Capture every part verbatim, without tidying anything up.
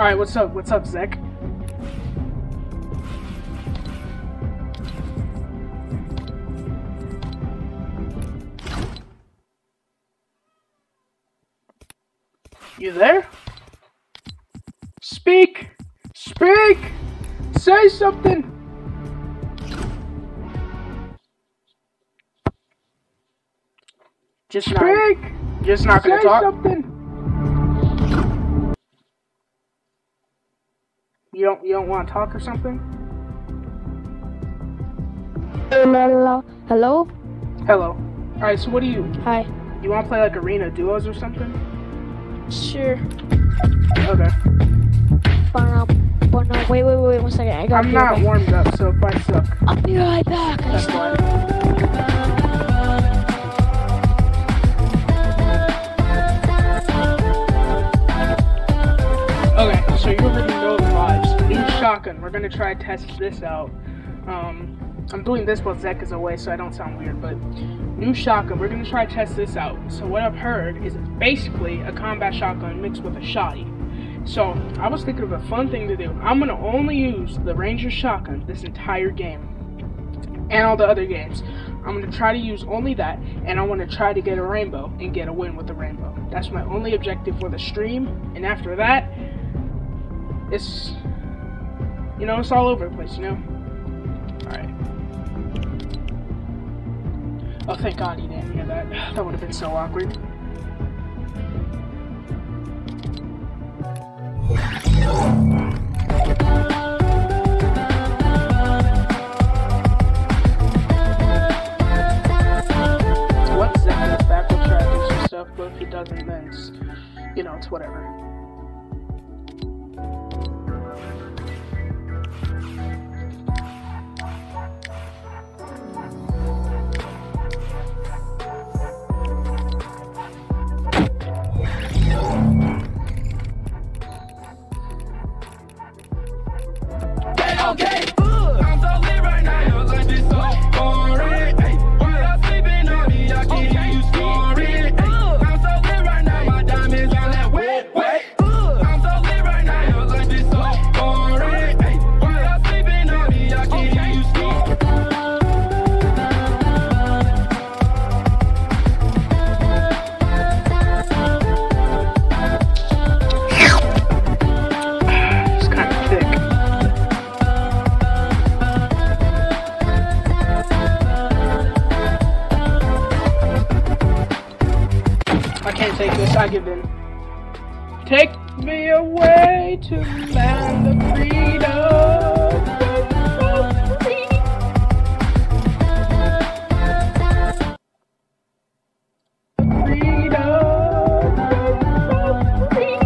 Alright, what's up? What's up, Zek? You there? Speak! Speak! Say something! Just Speak! not, Just not gonna say talk? something. You don't, you don't want to talk or something? Hello? Hello? Hello. Alright, so what do you... Hi. You want to play like arena duos or something? Sure. Okay. But no, but no, wait, wait, wait, one second. I gotta I'm be right not back. warmed up, so if I suck, I'll be right back. I that's just- why. Okay, so you already know the vibes. New shotgun. We're gonna try to test this out. Um, I'm doing this while Zek is away, so I don't sound weird. But new shotgun. We're gonna try to test this out. So what I've heard is it's basically a combat shotgun mixed with a shotty. So I was thinking of a fun thing to do. I'm gonna only use the Ranger shotgun this entire game, and all the other games. I'm gonna try to use only that, and I want to try to get a rainbow and get a win with the rainbow. That's my only objective for the stream. And after that, it's, you know, it's all over the place, you know? Alright. Oh, thank God he didn't hear that. That would have been so awkward. Once Zek gets back, we'll try to do some stuff, but if he doesn't, then it's, you know, it's whatever. Okay, I'm so lit right now, your life is so boring. Ay, while you're sleeping on me, I can hear you snoring. Ay, I'm so lit right now, my diamonds on that wet, wet. I'm so lit right now, your life is so boring. Ay, while you're sleeping on me, I can hear you snoring. It's kind of thick. I can't take this, I give in. Take me away to land of freedom. So free. Freedom. So free.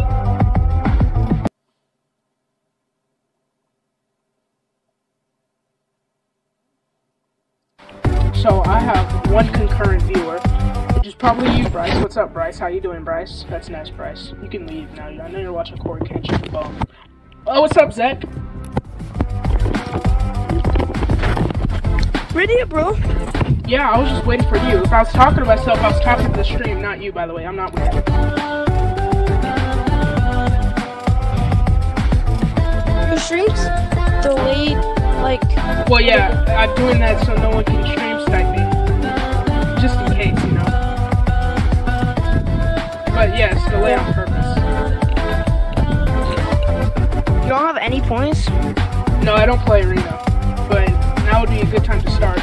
So I have one concurrent viewer, which is probably you, Bryce. What's up, Bryce? How you doing, Bryce? That's nice, Bryce. You can leave now. I know you're watching Corey Kenshin. Bum. Oh, what's up, Zach? Ready, bro? Yeah, I was just waiting for you. If I was talking to myself, I was talking to the stream, not you, by the way. I'm not weird. Your streams delayed, like. Well, yeah, I'm doing that so no one can stream snipe me. Just in case, you know. But yeah, it's delayed on purpose. You don't have any points? No, I don't play arena. But now would be a good time to start.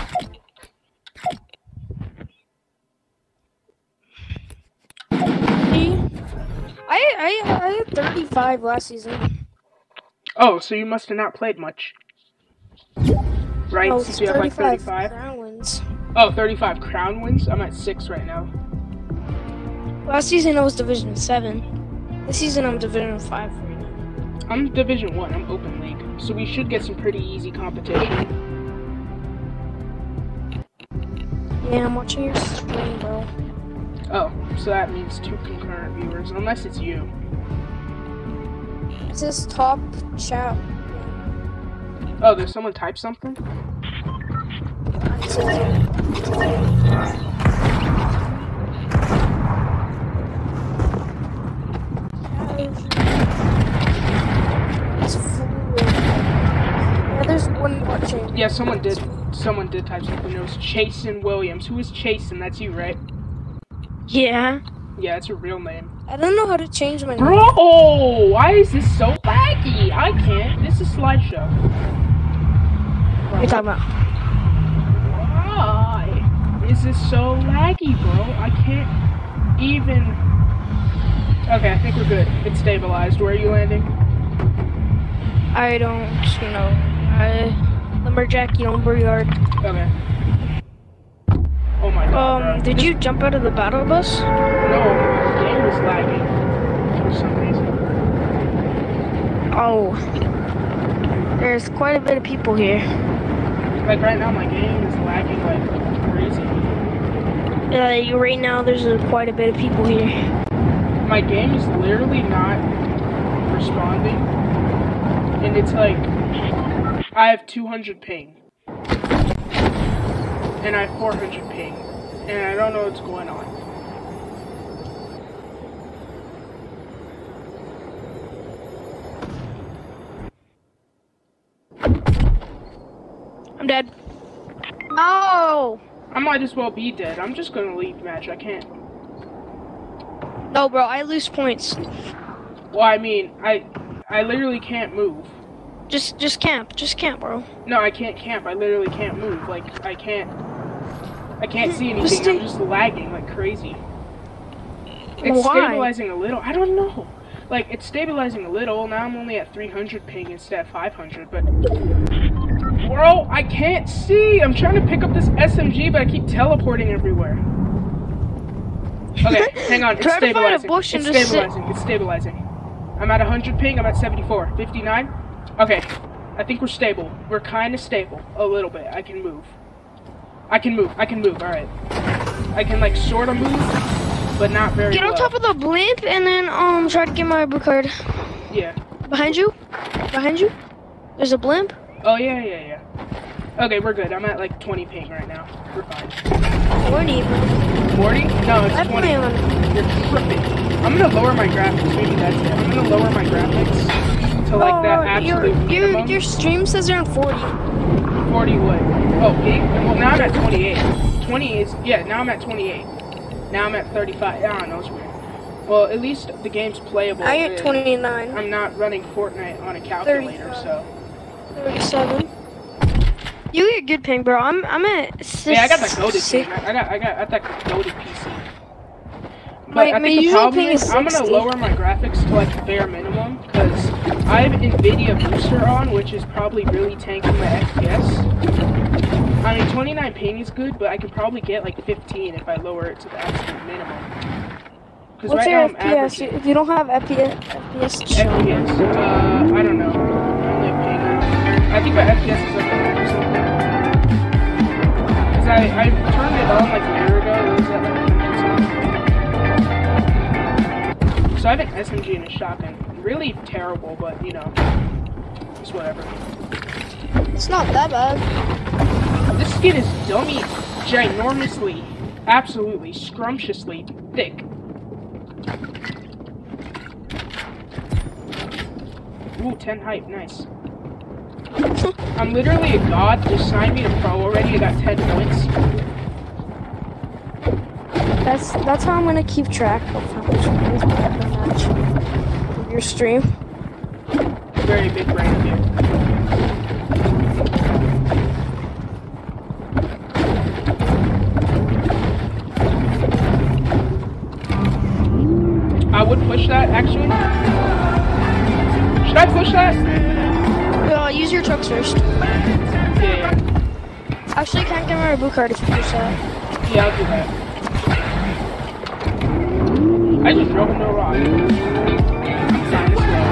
I, I, I had thirty-five last season. Oh, so you must have not played much. Right, Oh, since you have like thirty-five? crown wins. Oh, thirty-five crown wins? I'm at six right now. Last season I was Division seven. This season I'm Division five right now. I'm Division one, I'm Open League. So we should get some pretty easy competition. Yeah, I'm watching your stream, bro. Oh, so that means two concurrent viewers, unless it's you. It says top chat. Oh, there's someone type something? It says- Yeah, someone did. Someone did type something. It was Chasen Williams. Who is Chasen? That's you, right? Yeah. Yeah, it's your real name. I don't know how to change my name. Bro, why is this so laggy? I can't. This is slideshow. What are you talking about? Why is this so laggy, bro? I can't even. Okay, I think we're good. It's stabilized. Where are you landing? I don't know. I, Lumberjack, Yonber Yard. Okay. Oh my god. Um, bro. did This- you jump out of the battle bus? No, the game was lagging for some reason. Oh. There's quite a bit of people here. Like right now, my game is lagging like crazy. Uh, right now, there's a, quite a bit of people here. My game is literally not responding, and it's like I have two hundred ping, and I have four hundred ping, and I don't know what's going on. I'm dead. No! I might as well be dead. I'm just gonna leave match. I can't. No, bro, I lose points. Well, I mean, I I literally can't move. Just, just camp. Just camp, bro. No, I can't camp. I literally can't move. Like I can't. I can't see Just anything. stay- I'm just lagging like crazy. It's Why? stabilizing a little. I don't know. Like it's stabilizing a little. Now I'm only at three hundred ping instead of five hundred. But bro, I can't see. I'm trying to pick up this S M G, but I keep teleporting everywhere. Okay, hang on. It's Try to find a stabilizing. bush It's and just sit- stabilizing. It's stabilizing. I'm at one hundred ping. I'm at seventy-four. fifty-nine. Okay, I think we're stable. We're kind of stable a little bit. I can move. I can move. I can move. All right. I can like sort of move, but not very Get on well. top of the blimp and then um try to get my blue card. Yeah. Behind you? Behind you? There's a blimp. Oh yeah, yeah, yeah. Okay, we're good. I'm at like twenty ping right now. We're fine. forty. forty? No, it's I twenty. play on. You're tripping. I'm gonna lower my graphics. Maybe that's it. I'm gonna lower my graphics to like that Oh, absolute your, your, minimum. your stream says you're on forty. forty what? Oh, ping? Well, now I'm at twenty-eight. twenty is, yeah, now I'm at twenty-eight. Now I'm at thirty-five. I don't know, it's weird. Well, at least the game's playable. I get and twenty-nine. I'm not running Fortnite on a calculator, thirty-five. so. thirty-seven. You get good ping, bro. I'm I'm at six. Yeah, I got the goated six- ping. I I got, I got, I got the goated P C. But My- I my think the usual problem ping is is I'm gonna sixty. lower my graphics to like bare minimum because I have NVIDIA Booster on, which is probably really tanking my F P S. I mean, twenty-nine ping is good, but I could probably get like fifteen if I lower it to the absolute minimum. Because What's right your now I'm F P S? averaging If you don't have F P S, F P S, show F P me. S. Uh, I don't know. I only have ping. I think my F P S is like one hundred or something. Because I, I turned it on like a year ago. It was at like one hundred something. So I have an S M G and a shotgun. Really terrible, but you know, it's whatever. It's not that bad. This skin is dummy, ginormously, absolutely, scrumptiously thick. Ooh, ten hype, nice. I'm literally a god. Just signed me to pro already. I got ten points. That's that's how I'm gonna keep track of how much points we have per match. Of your stream. Very big brain of you. I would push that, actually. Should I push that? Uh, use your trucks first. Yeah, yeah. Actually, you can't get my blue card if you push that. Yeah, I'll do that. I just drove into a rock. Fine, let's go.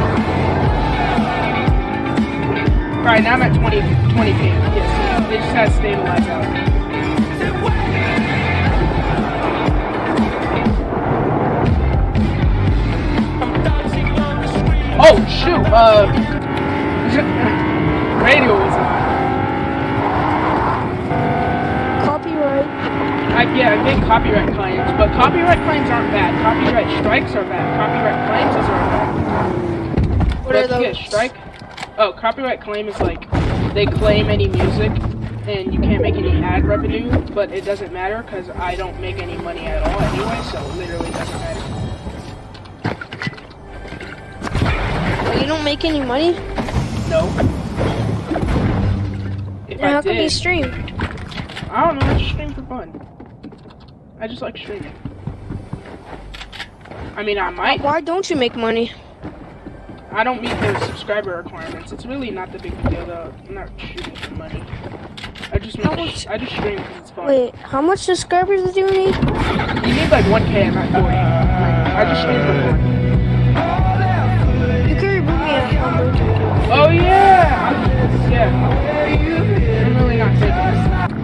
Alright, now I'm at twenty, twenty P. Yes, they just gotta stabilize out. Oh, shoot, uh... radio was on. Copyright. I, yeah, I get copyright claims, but copyright claims aren't bad. Copyright strikes are bad. Copyright claims are bad. What But are if you get a those? strike? Oh, copyright claim is like, they claim any music and you can't make any ad revenue, but it doesn't matter because I don't make any money at all anyway, so it literally doesn't matter. Well, you don't make any money? No. If Then I how come you did, stream? I don't know, I just stream for fun. I just like streaming. I mean, I might. Why don't you make money? I don't meet the subscriber requirements. It's really not the big deal though. I'm not shooting for money. I just make, How much- I just stream because it's fun. Wait, how much subscribers do you need? You need like one K, I'm not forty. Like, I just stream for fun. You can remove me at number. Oh yeah! I'm, yeah. I'm really not taking it.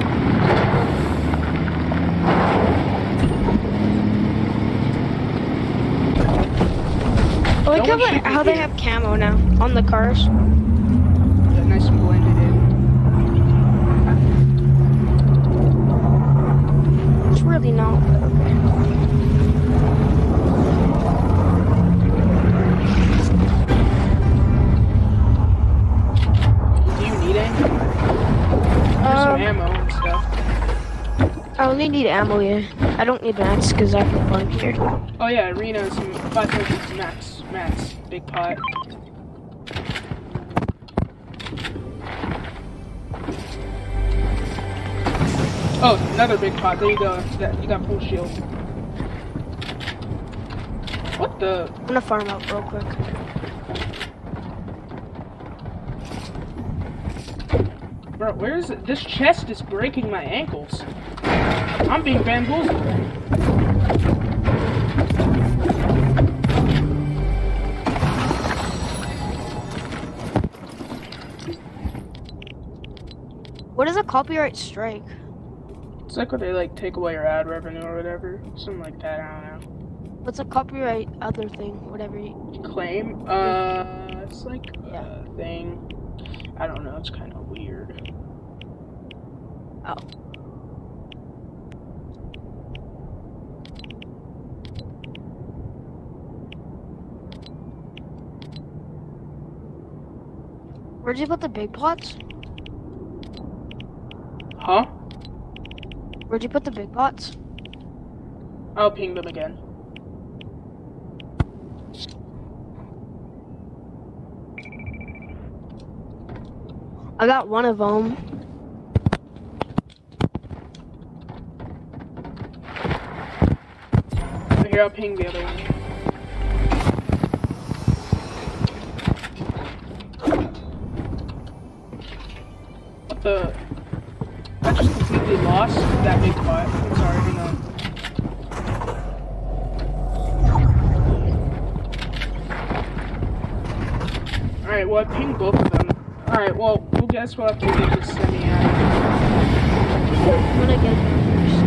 I like No one how, should they- be how they here. have camo now on the cars. Yeah, nice and blended in. It's really not. but okay. Do you need any? There's some Um, ammo and stuff. I only need ammo, yeah. I don't need mats because I can fun here. Oh yeah, arena is some five hundred max, max, big pot. Oh, another big pot. There you go. That you got full shield. What the? I'm gonna farm out real quick. Bro, where is it? This chest is breaking my ankles. I'm being bamboozled. What is a copyright strike? It's like when they like take away your ad revenue or whatever. Something like that, I don't know. What's a copyright other thing? Whatever you... Claim? Uh, it's like Yeah. a thing. I don't know, it's kind of weird. Oh. Where'd you put the big pots? Huh? Where'd you put the big pots? I'll ping them again. I got one of them. Here, I'll ping the other one. What the? I just completely lost that big pot. I'm sorry, hang on. Alright, well, I pinged both of them. Alright, well, we'll guess we'll have to get this semi out. I'm gonna get there first.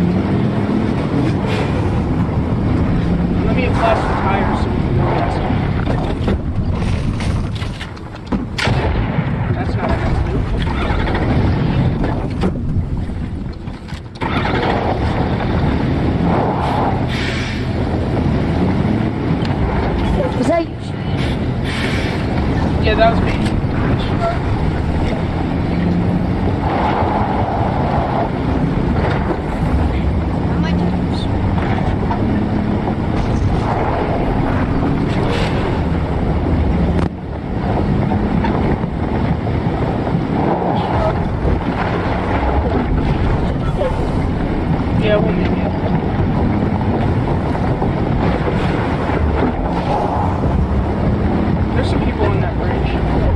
Let me apply some tires so we can go faster. That's not a nice move. Was that you? Yeah, that was me. I might do this. Yeah, we'll make it. There's some people on that bridge.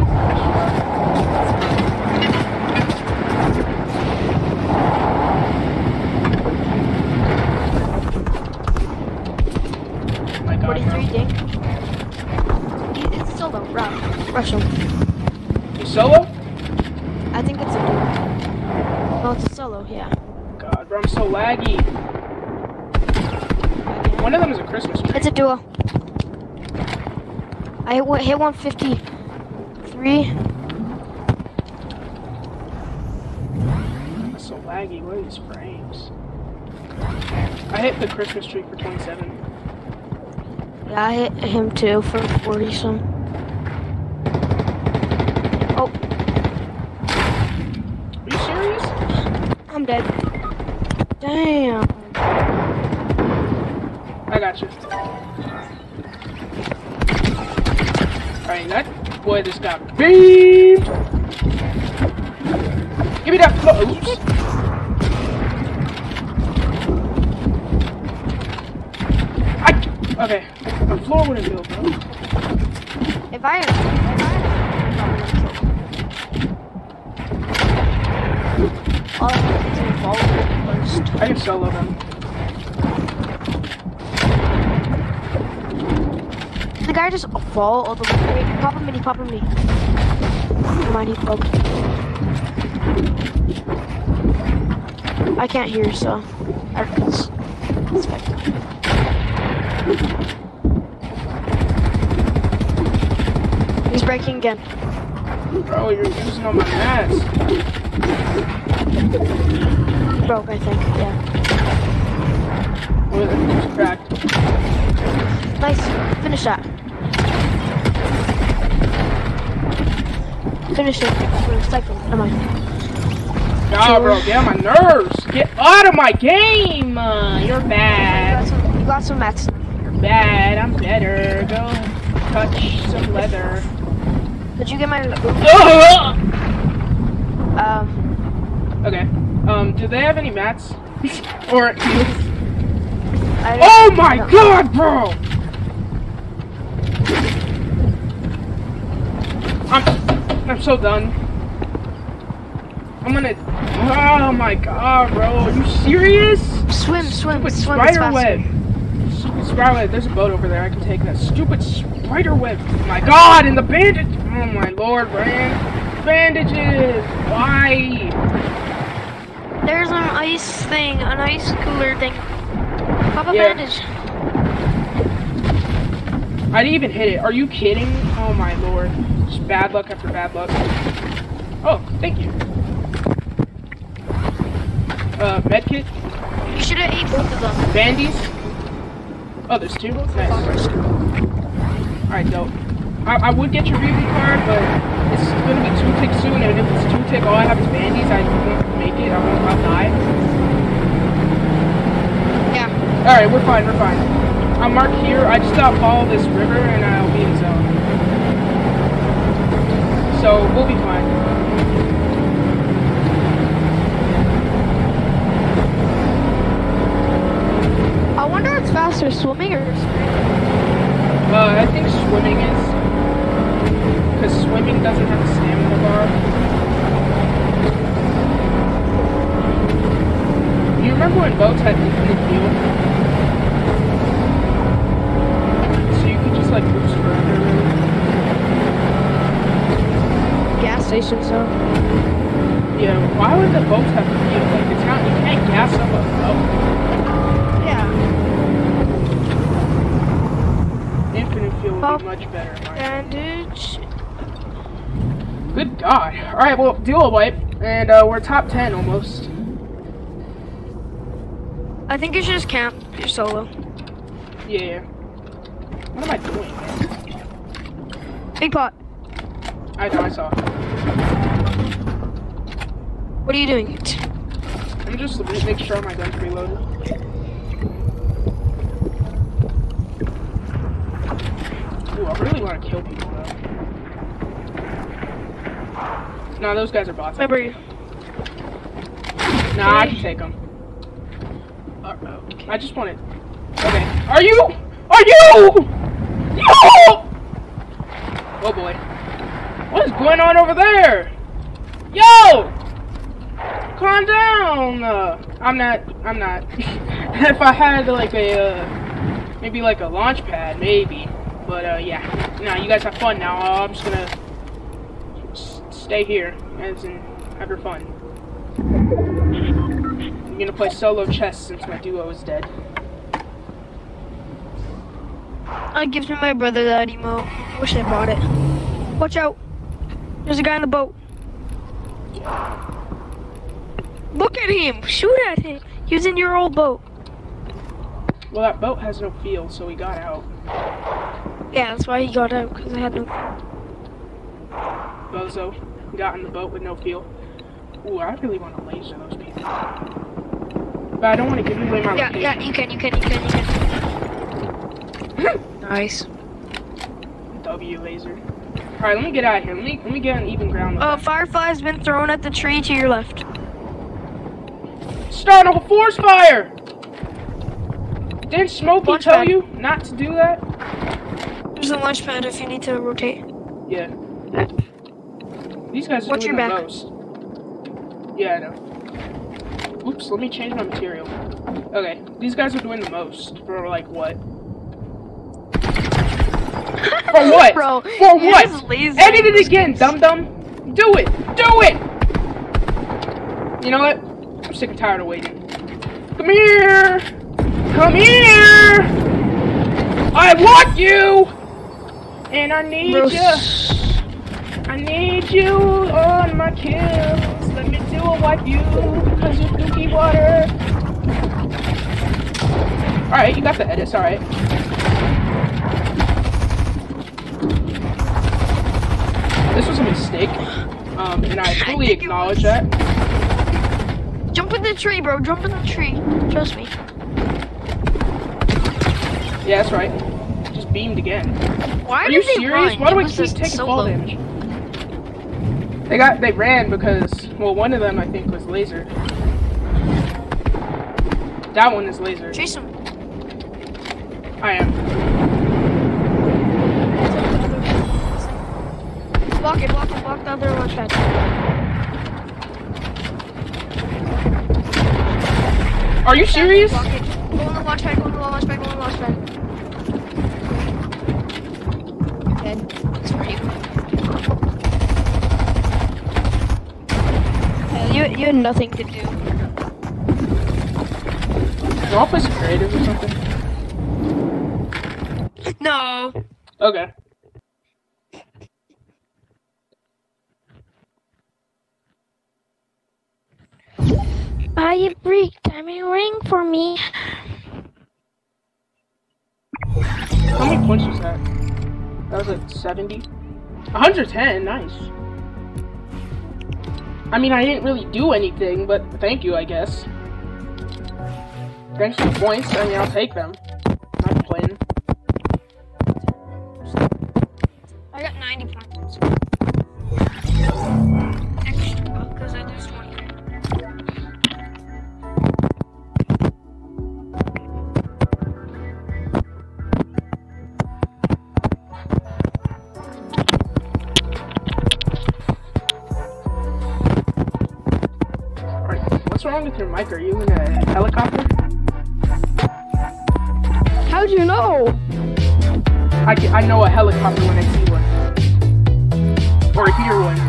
Oh my God. forty-three ding. He- It's still though. Rush. Rush him. You solo? I think it's a duo. No, it's a solo, yeah. God, bro, I'm so laggy. One of them is a Christmas tree. It's a duo. I hit, one- hit one fifty-three. That's so laggy. What are these frames? I hit the Christmas tree for twenty-seven. Yeah, I hit him too for forty some. Oh, Are you serious? dead. Damn. I got you. Alright, that boy just got beamed. Give me that floor. Oops. I, okay, the floor wouldn't build, bro. If I if I all I have to do is follow them first. I can solo them. The guy just fall all the way. Pop him mini, pop him mini. Never mind, he broke. I can't hear, so it's, it's fine. He's breaking again. Bro, you're using all my mats. Broke, I think. Yeah. Well, it's cracked. Nice. Finish that. Finish it. Cycle. Never mind. Nah, bro, get on my nerves. Get out of my game. Uh, you're You got bad. some, you got some mats. You're bad. I'm better. Go touch some leather. Did you get my? Um. Okay. Um, do they have any mats? Or heals? I Oh my no. god, bro! I'm I'm so done. I'm gonna Oh my god, bro. Are you serious? Swim, swim, Stupid swim. It's spider faster. web. Stupid spider web. There's a boat over there. I can take that. Stupid spider web. Oh my god, and the bandage. Oh my lord, Brian. Bandages. Why? There's an ice thing, an ice cooler thing. Pop a Yeah. bandage. I didn't even hit it. Are you kidding? Oh my lord. Just bad luck after bad luck. Oh, thank you. Uh, medkit? You should have ate both of them. Bandies? Oh, there's two? Nice. Alright, dope. I, I would get your review card, but it's gonna be two tick soon, and if it's two tick, all I have is bandies, I won't make it. I won't, I'll die. Yeah. Alright, we're fine, we're fine. I'm marked here. I just gotta follow this river, and I'll be in zone. So, we'll be fine. I wonder what's faster, swimming or swimming? Uh, I think swimming is. Because swimming doesn't have a stamina bar. You remember when boats had infinite fuel? So you could just like boost further. Gas station, so. Yeah, why would the boats have fuel? Like, it's not, you can't gas up a boat. Yeah. Infinite fuel would Oh. be much better. in my Bandage. Good God. Alright, well, duo wipe. And uh, we're top ten almost. I think you should just camp. You're solo. Yeah. What am I doing, man? Big pot. I know, I saw. What are you doing? I'm just making sure my gun's reloaded. Ooh, I really want to kill people, though. Nah, those guys are bots. Remember you. Nah, I can take them. Uh, okay. I just want it. Okay. Are you? Are you? No! Oh boy. What is going on over there? Yo! Calm down. Uh, I'm not. I'm not. If I had like a, uh, maybe like a launch pad, maybe. But uh, yeah. Nah, you guys have fun now. Uh, I'm just gonna s stay here as in have your fun. I'm gonna play solo chess since my duo is dead. I gives me my brother that emo. Wish I bought it. Watch out. There's a guy in the boat. Look at him. Shoot at him. He was in your old boat. Well, that boat has no fuel, so he got out. Yeah, that's why he got out, because I had no... Bozo got in the boat with no fuel. Ooh, I really want to laser those people. But I don't want to give you away my Yeah, location. yeah, you can, you can, you can, you can. Nice. W laser. Alright, let me get out of here. Let me, let me get on even ground. Uh, Firefly's been thrown at the tree to your left. Start a force fire! Didn't Smokey Launch tell pad. you not to do that? There's a launch pad if you need to rotate. Yeah. These guys are Watch doing your the back. most. Yeah, I know. Oops, let me change my material. Okay, these guys are doing the most. For like what? For what? Bro, For you're what? just lazy. Edit it again, dum dum. Do it. Do it. You know what? I'm sick and tired of waiting. Come here. Come here. I want you. And I need Bro, you. I need you on my kills. Let me do a wipe you because you're dookie water. Alright, you got the edits, alright. This was a mistake. Um, and I fully think it acknowledge was. that. Jump in the tree, bro. Jump in the tree. Trust me. Yeah, that's right. Just beamed again. Why Are did you they serious? run? Why do It I was keep just taking solo. fall damage? They got they ran because well one of them I think was laser. That one is laser. Chase him. I am. Block it, block it, block the other launch pad. Are you serious? Block it. Go on the launch pad, go on the launch pad, go on the launch pad. Dead. It's for you. Yeah, you, you had nothing to do. Do I play some creative or something? No. Okay. Buy a brick diamond ring for me. How many points was that? That was like seventy? one hundred ten, nice. I mean, I didn't really do anything, but thank you, I guess. Thanks for the points, I mean, I'll take them. Not complaining. I got ninety points. Extra, because I just won. Alright, what's wrong with your mic? Are you in a helicopter? How'd you know? I, ca- I know a helicopter when I see one. Or hear one.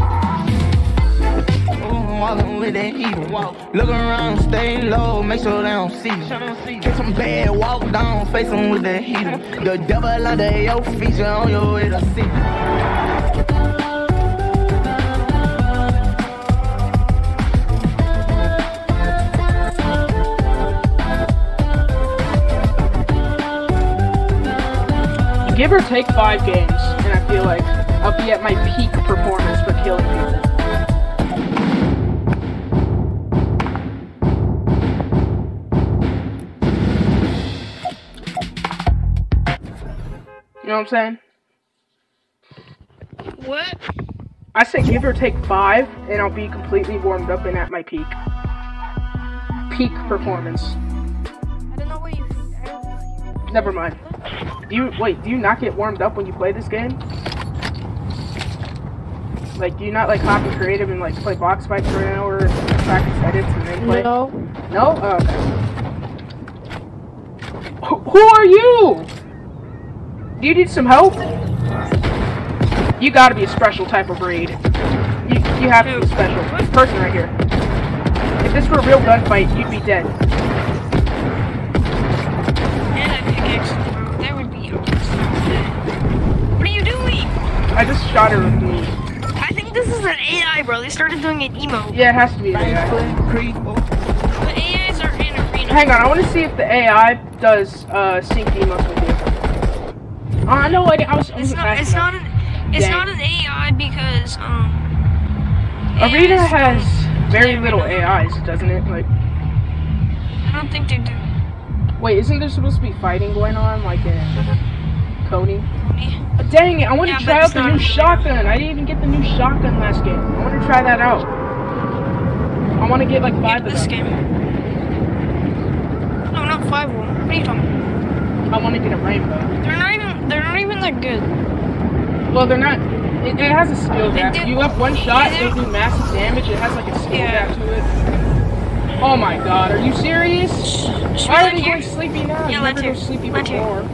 Walking with that heat. Look around, stay low, make sure they don't see you. Get some bad, walk down, face them with that heater. The devil under your feature on your way to see. Give or take five games, and I feel like I'll be at my peak performance for killing people. You know what I'm saying? What? I said give or take five, and I'll be completely warmed up and at my peak. Peak performance. I don't know what you. I don't know. Never mind. Do you wait? Do you not get warmed up when you play this game? Like, do you not like hop in creative and like play box fights for an hour, practice edits, and then play? No. No. Oh, okay. Who, who are you? Do you need some help? You gotta be a special type of breed. You you have to be special. This person right here. If this were a real gunfight, you'd be dead. And a pickaxe, bro. That would be awesome. What are you doing? I just shot her with me. I think this is an A I, bro. They started doing an emo. Yeah, it has to be an A I. The A Is are in arena. Hang on, I want to see if the A I does uh, sync emotes with you. Oh, I know. I, I was. I It's wasn't not. fast It's enough. not an. It's Dang. not an A I because um. Arena A Is has very little A Is, doesn't it? Like, I don't think they do. wait, isn't there supposed to be fighting going on, like in Coney? Oh, dang it! I want Yeah, to but try out it's the not new really. shotgun. I didn't even get the new shotgun last game. I want to try that out. I want to get like five of This them. game. No, not five of them. What are you talking about? I want to get a rainbow. They're not even. They're not even that good. Well, they're not. It, it has a skill They gap. do- You have one shot, they they do- do massive damage. It has like a skill Yeah. gap to it. Oh my god, are you serious? Should Why we are you here? going sleepy now? Yeah, you let's never go hear. sleepy Let's hear. before.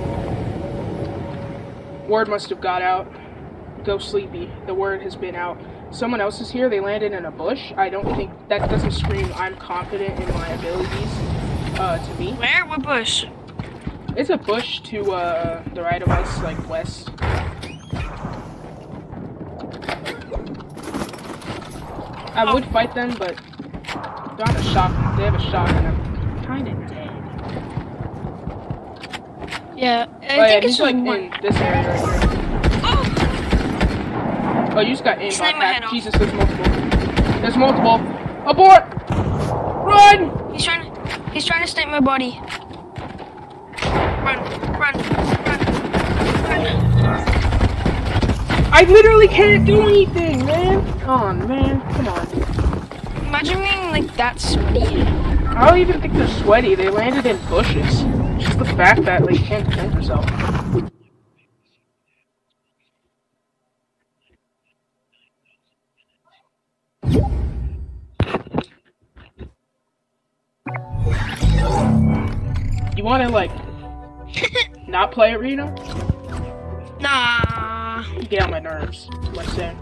Word must have got out. Go sleepy. The word has been out. Someone else is here. They landed in a bush. I don't think that doesn't scream I'm confident in my abilities uh, to me. Where? What bush? It's a bush to uh, the right of us, like west. I would fight them, but they have a shotgun. They have a shotgun. I'm kind of dead. Yeah, I Oh yeah, think he's it's like just one. in this area right here. Oh! Oh, you just got aimbot Snipe my head hacked. off. Jesus, there's multiple. There's multiple. Abort! Run! He's trying to. He's trying to snipe my body. Run! Run! Run! Run! I literally can't do anything, man. Come on, man. Come on. Imagine being like that sweaty. I don't even think they're sweaty. They landed in bushes. Just the fact that they can't defend herself. You want to like not play arena? Nah. You get on my nerves. Like saying.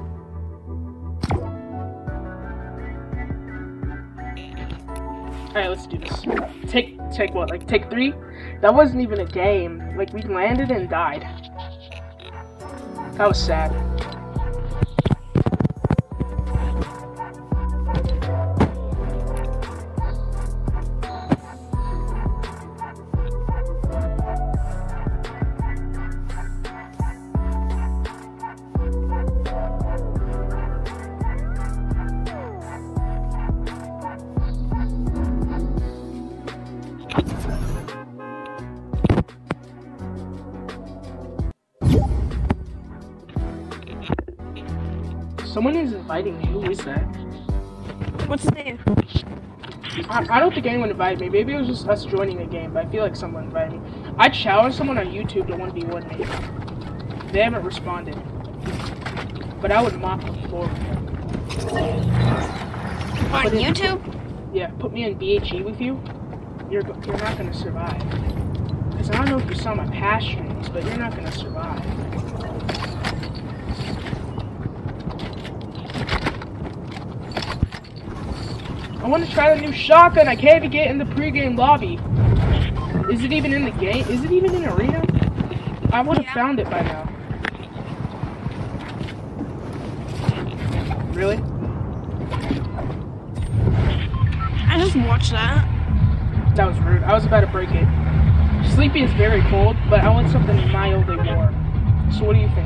Alright, let's do this. Take, take what? Like, take three? That wasn't even a game. Like, we landed and died. That was sad. Someone is inviting me. Who is that? What's his name? I, I don't think anyone invited me. Maybe it was just us joining a game, but I feel like someone invited me. I challenged someone on YouTube to one v one me. They haven't responded. But I would mop the floor with them. On Put in- YouTube? Yeah, put me in B H E with you. You're, go- you're not gonna survive. Because I don't know if you saw my past streams, but you're not gonna survive. I want to try the new shotgun. I can't even get in the pregame lobby. Is it even in the game? Is it even in arena? I would have Yeah. found it by now. Really? I just watched that. That was rude. I was about to break it. Sleepy is very cold, but I want something mildly warm. So what do you think?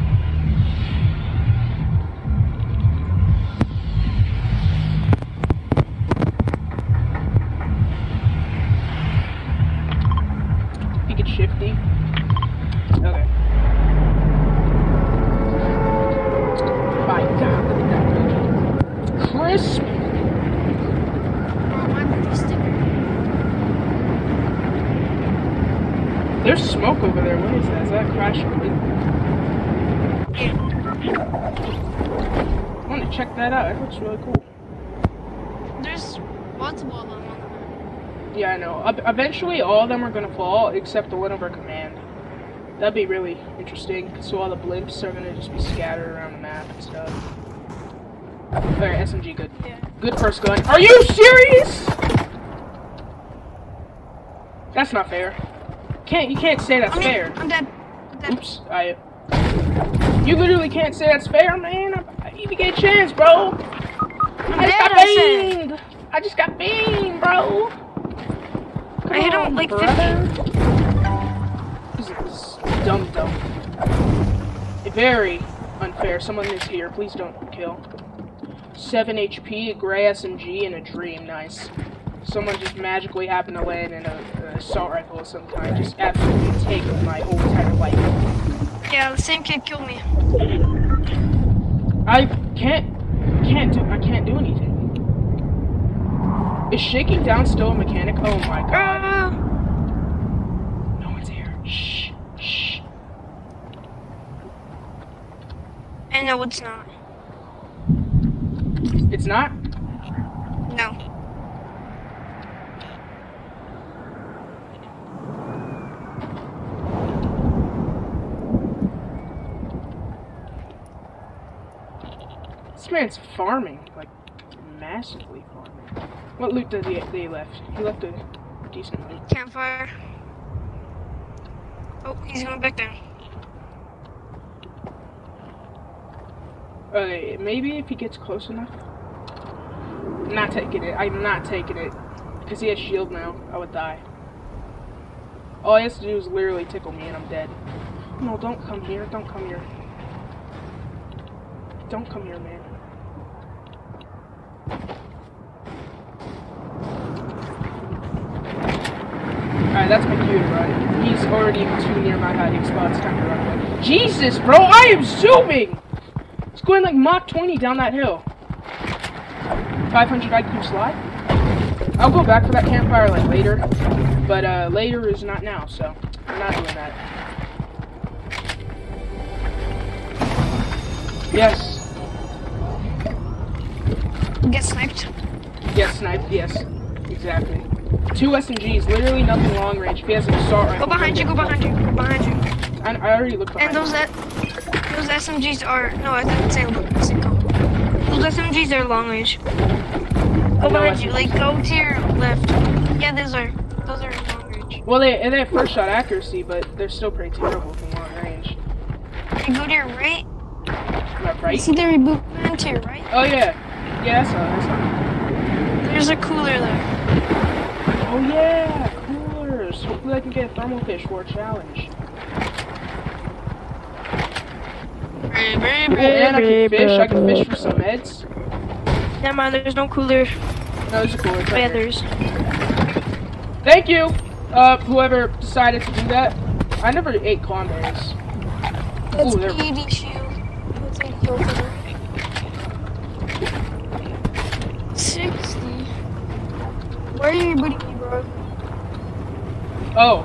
You get shifty. Okay. My God, look at that. Crisp. Oh, my birthday sticker. There's smoke over there. What is that? Is that crash related? I want to check that out. It looks really cool. There's multiple of them on the map. Yeah, I know. Ev- Eventually, all of them are gonna fall except the one over command. That'd be really interesting. So all the blimps are gonna just be scattered around the map and stuff. Alright, S M G, good. Yeah. Good first gun. Are you serious? That's not fair. Can't you can't say that's I'm fair? dead. I'm dead. I'm dead. Oops, I. You literally can't say that's fair, man. I, I need to get a chance, bro. I'm I just dead, got I said. beamed. I just got beamed, bro. Come I hit him on, like brother. This is dumb, dumb. Very unfair. Someone is here. Please don't kill. seven H P, a gray S M G, and a dream. Nice. Someone just magically happened to land in a, an assault rifle of some kind. Just absolutely take my whole entire life. Yeah, the same kid killed me. I can't, can't do, I can't do anything. Is shaking down still a mechanic? Oh my god. Uh, No one's here. Shh, shh. and no, it's not. It's not? No. This man's farming, like, massively farming. What loot did he, did he left? He left a decent loot. Campfire. Oh, he's going back down. Okay, maybe if he gets close enough. I'm not taking it. I'm not taking it. Because he has shield now. I would die. All he has to do is literally tickle me and I'm dead. No, don't come here. Don't come here. Don't come here, man. Alright, that's my cue to run. He's already too near my hiding spot. It's time to run away. Jesus, bro! I am zooming! It's going like Mach twenty down that hill. five hundred I Q slide. I'll go back for that campfire like later. But uh, later is not now, so I'm not doing that. Yes. Get sniped. Yes, sniped, yes. Exactly. Two S M Gs, literally nothing long range. If he has an assault rifle. Go behind you, go behind you, go behind you. I, I already looked behind And those you. that those S M Gs are no, I didn't say say go. Those S M Gs are long range. Go No behind you, S M Gs. like go to your left. Yeah, those are those are long range. Well, they, they have first shot accuracy, but they're still pretty terrible from long range. You go to your right. Am I You right? see the reboot button to your right? Oh, yeah. Yeah, I saw that. I saw that. There's a cooler there. Oh, yeah. Coolers. Hopefully I can get a thermal fish for a challenge. Oh, and I can fish. I can fish for some meds. Never mind, there's no cooler. No, there's a cooler. It's Oh, right yeah, here. there's. Thank you, uh, whoever decided to do that. I never ate cranberries. That's Ooh, they're- P D shield. That's a kill killer. sixty. Where are you booting me, bro? Oh.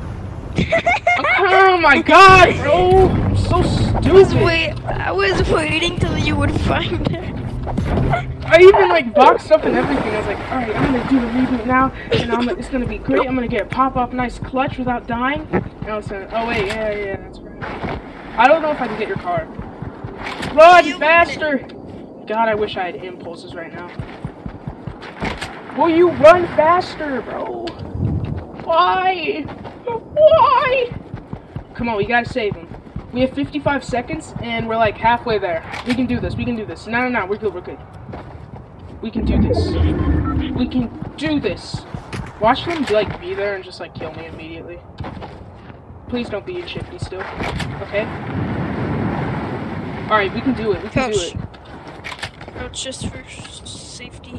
Oh my god, bro! I'm so I was, stupid. wait, I was waiting till you would find it. I even like boxed up and everything. I was like, alright, I'm gonna do the reboot now, and I'm, it's gonna be great. I'm gonna get a pop-off nice clutch without dying. And I was saying, oh wait, yeah, yeah, that's right. I don't know if I can get your car. Run You faster! God, I wish I had impulses right now. Will you run faster, bro? Why? Why? Come on, we gotta save him. We have fifty-five seconds, and we're like halfway there. We can do this, we can do this. No, no, no, we're good, we're good. We can do this. We can do this. Watch them, like, be there and just, like, kill me immediately. Please don't be in shifty still. Okay? Alright, we can do it, we can do Coach. it. No, it's just for safety.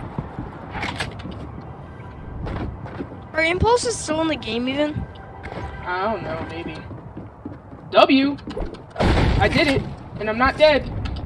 Are impulses still in the game even? I don't know, maybe. W! I did it, and I'm not dead.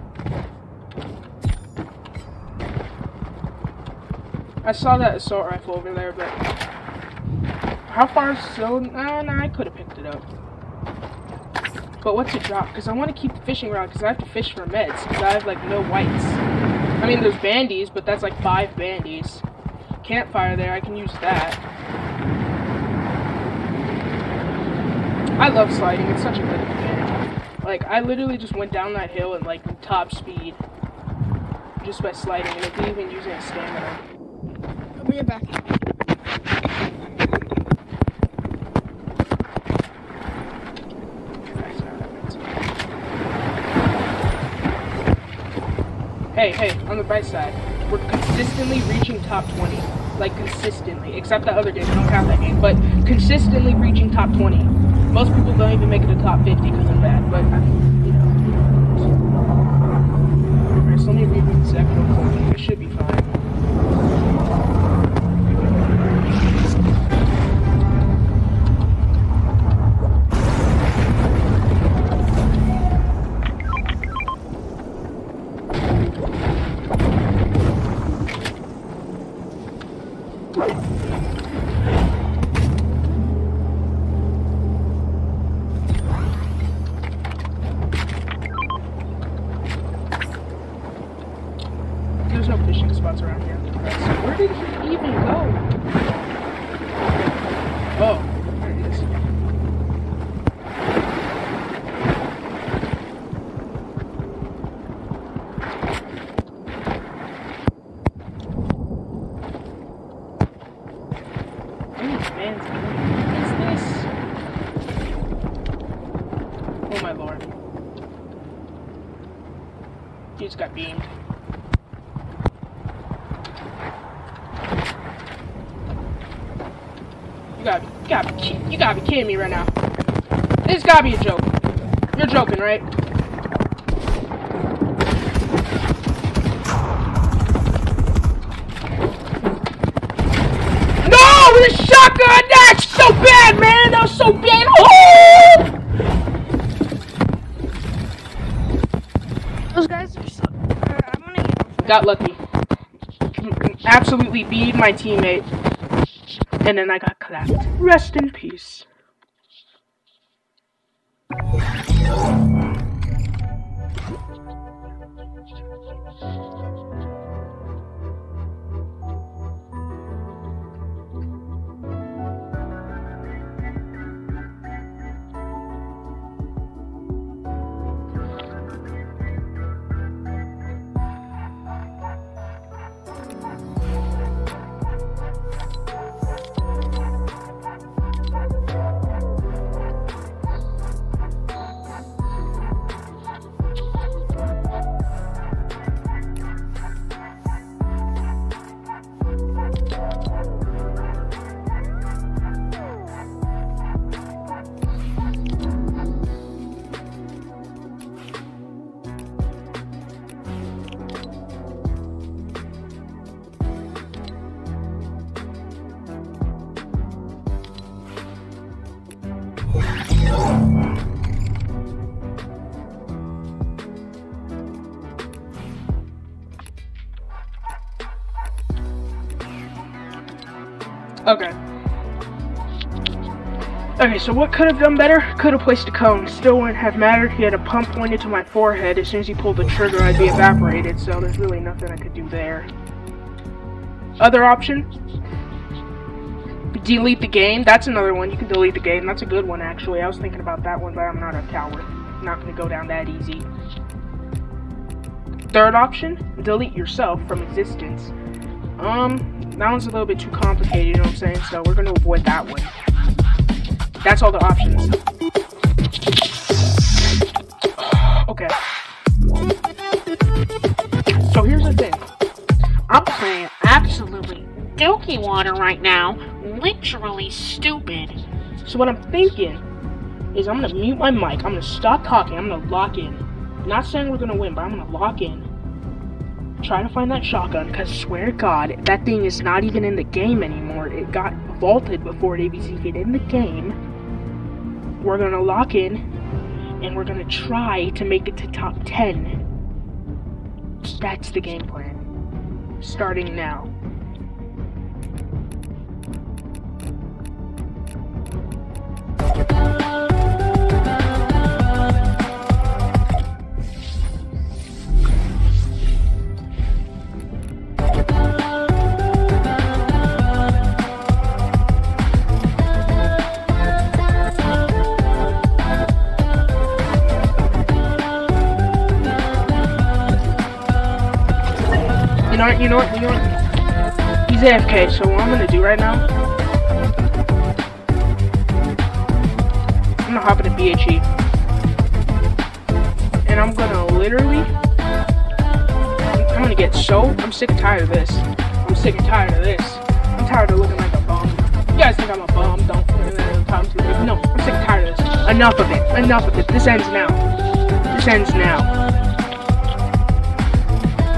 I saw that assault rifle over there, but how far is still? Nah, nah, I could have picked it up. But what's it drop? Because I want to keep the fishing rod, because I have to fish for meds, because I have, like, no whites. I mean, there's bandies, but that's, like, five bandies. Campfire there, I can use that. I love sliding, it's such a good game. Like, I literally just went down that hill at, like, top speed. Just by sliding, and it didn't even use any stamina. I'll bring it back. Hey, hey, on the bright side, we're consistently reaching top twenty. Like, consistently. Except that other game, I don't count that game. But consistently reaching top twenty. Most people don't even make it to top fifty because I'm bad, but, you know. Alright, so let me reboot the second one. It should be fine. There's no fishing spots around here. Where did he even go? Oh, there it is. What is this? Oh my lord. He just got beamed. You gotta, be, you gotta, be, you gotta be kidding me right now. This gotta be a joke. You're joking, right? No, with a shotgun. That's so bad, man. That was so bad. Oh! Those guys are so. Uh, I'm gonna get Got lucky. Absolutely beat my teammate. And then I got clapped. Rest in peace. Okay. Okay, so what could have done better? Could have placed a cone. Still wouldn't have mattered. He had a pump pointed to my forehead. As soon as he pulled the trigger, I'd be evaporated, so there's really nothing I could do there. Other option? Delete the game. That's another one. You can delete the game. That's a good one, actually. I was thinking about that one, but I'm not a coward. I'm not going to go down that easy. Third option? Delete yourself from existence. Um... That one's a little bit too complicated, you know what I'm saying? So we're going to avoid that one. That's all the options. Okay. So here's the thing. I'm playing absolutely dookie water right now. Literally stupid. So what I'm thinking is I'm going to mute my mic. I'm going to stop talking. I'm going to lock in. I'm not saying we're going to win, but I'm going to lock in. Try to find that shotgun, because swear to God, that thing is not even in the game anymore. It got vaulted before it was even in the game. We're gonna lock in, and we're gonna try to make it to top ten. That's the game plan. Starting now. You know what, you know what, you know what? He's A F K, so what I'm gonna do right now, I'm gonna hop into B H E. And I'm gonna literally, I'm gonna get so, I'm sick and tired of this. I'm sick and tired of this. I'm tired of looking like a bum. You guys think I'm a bum, don't, time to leave. No, I'm sick and tired of this. Enough of it, enough of it. This ends now. This ends now.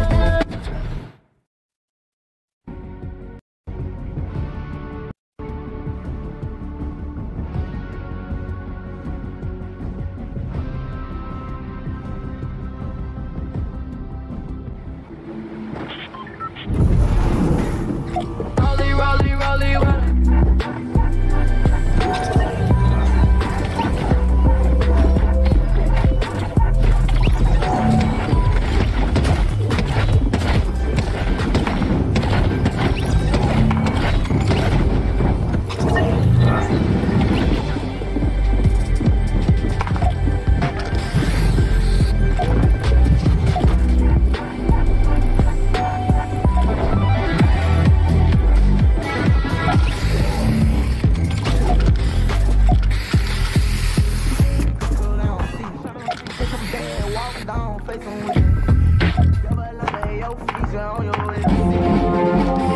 down, face them with it. Double under your feet, you're on your way.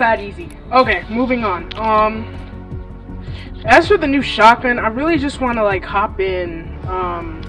that easy. Okay, moving on. Um, as for the new shotgun, I really just want to like hop in. Um,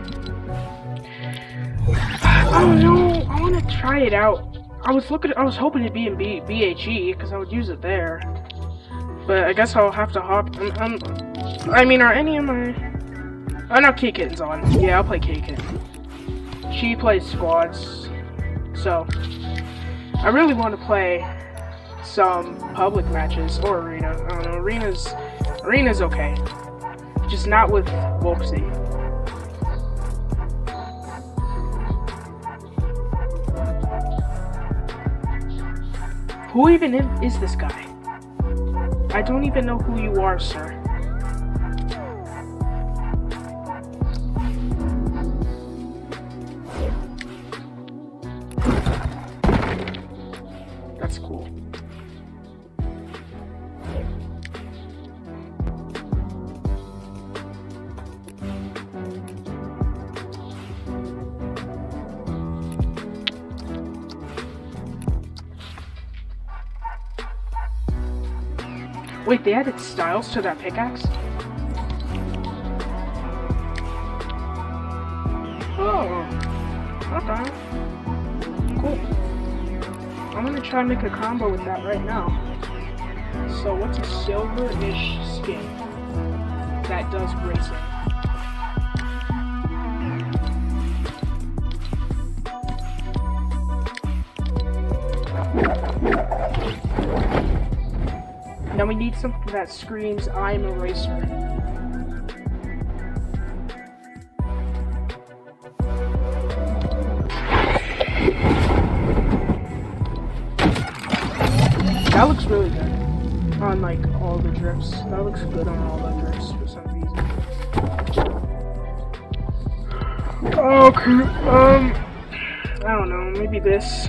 I don't know. I want to try it out. I was looking. I was hoping to be in B BHE because I would use it there. But I guess I'll have to hop. Um, um, I mean, are any of my? Oh no, K-Kitten's on. Yeah, I'll play K-Kitten. She plays squads, so I really want to play some public matches or arena. I don't know. Arena's arena's okay, just not with Wolfsy. Who even is this guy? I don't even know who you are, sir. That's cool. Wait, they added styles to that pickaxe? Oh, okay. Cool. I'm gonna try and make a combo with that right now. So what's a silver-ish skin that does racing? Now we need something that screams, I'm a racer. That looks really good on like all the drifts. That looks good on all the drifts for some reason. Okay, um, I don't know, maybe this.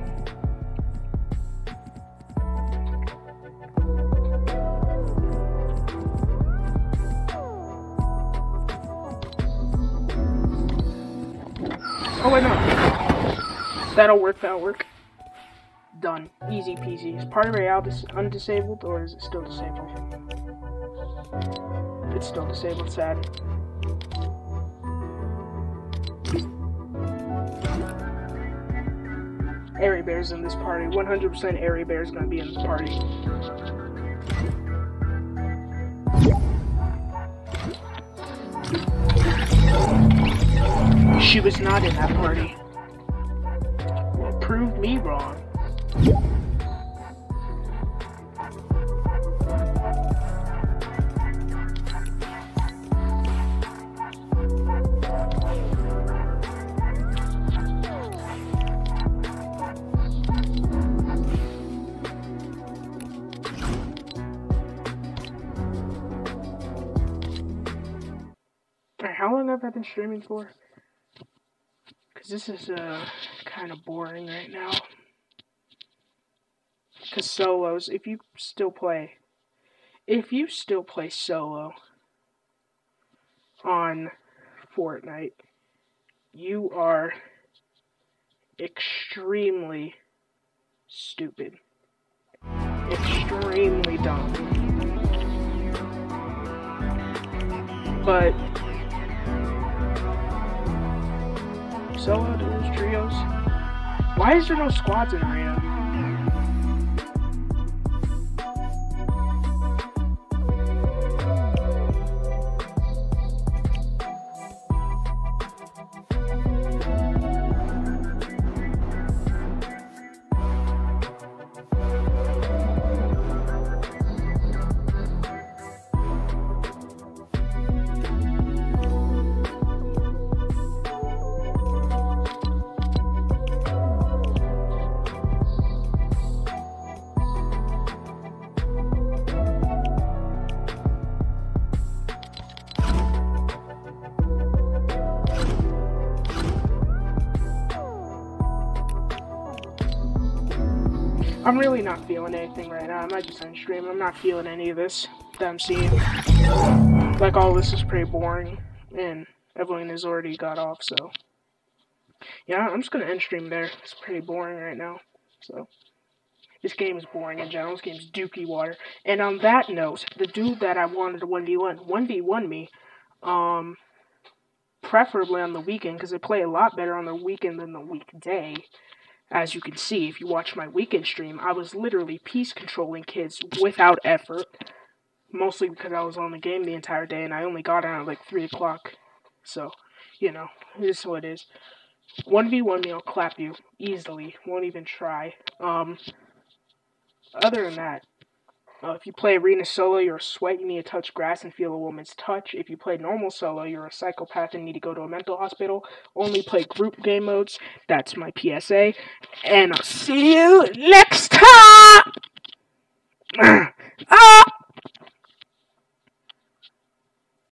Oh wait, no. That'll work, that'll work. Done. Easy peasy. Is Party Royale dis undisabled, or is it still disabled? It's still disabled, sad. Airy Bear's in this party. one hundred percent Airy Bear's gonna be in this party. She was not in that party. Well, proved me wrong. Alright, how long have I been streaming for? Because this is uh, kind of boring right now. Because solos, if you still play, if you still play solo on Fortnite, you are extremely stupid. Extremely dumb. But solo duos, trios. Why is there no squads in arena? I'm really not feeling anything right now. I might just end stream. I'm not feeling any of this that I'm seeing. Like, all this is pretty boring, and Evelyn has already got off, so. Yeah, I'm just gonna end stream there. It's pretty boring right now, so. This game is boring in general. This game is dookie water. And on that note, the dude that I wanted to one v one, one v one me, um, preferably on the weekend, because I play a lot better on the weekend than the weekday. As you can see, if you watch my weekend stream, I was literally peace controlling kids without effort. Mostly because I was on the game the entire day, and I only got out at like three o'clock. So, you know, it is what it is. one v one me, I'll clap you easily. Won't even try. Um, other than that, uh, if you play arena solo, you're a sweat, you need to touch grass and feel a woman's touch. If you play normal solo, you're a psychopath and need to go to a mental hospital. Only play group game modes. That's my P S A. And I'll see you next time! Ah!